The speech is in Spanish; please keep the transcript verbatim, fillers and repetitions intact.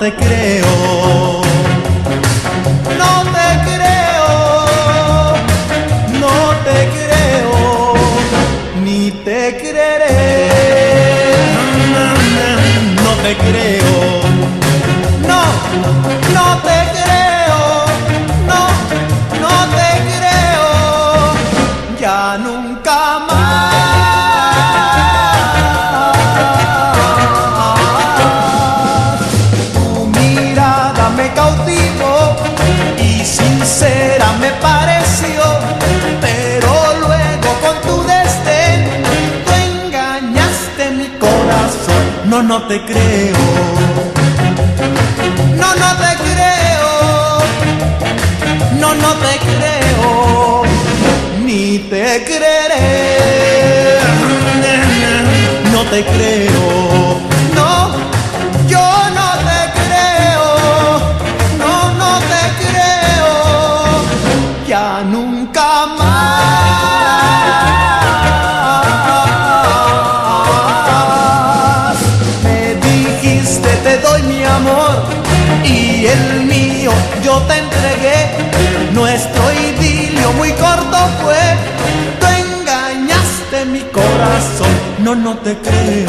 te creo, no te creo, no te creo, ni te creeré. No te creo, no, no te creo, no, no te creo, ya nunca más. Tu mirada me cautivó y sincera me pareció, pero luego con tu desdén tú engañaste mi corazón. No, no te creo, no, no te creo, no, no te creo, ni te creeré. No te creo, no, yo no te creo, no, no te creo, ya nunca más. Me dijiste te doy mi amor y el mío yo te entregué. Nuestro idilio muy corto fue, tú engañaste mi corazón. No, no te creo,